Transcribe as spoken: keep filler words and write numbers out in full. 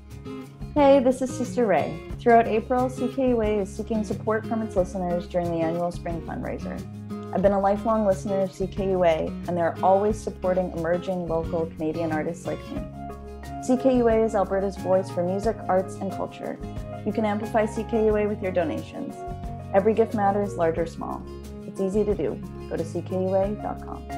Hey, this is Sister Ray. Throughout April, C K U A is seeking support from its listeners during the annual spring fundraiser. I've been a lifelong listener of C K U A, and they're always supporting emerging local Canadian artists like me. C K U A is Alberta's voice for music, arts, and culture. You can amplify C K U A with your donations. Every gift matters, large or small. It's easy to do. Go to C K U A dot com.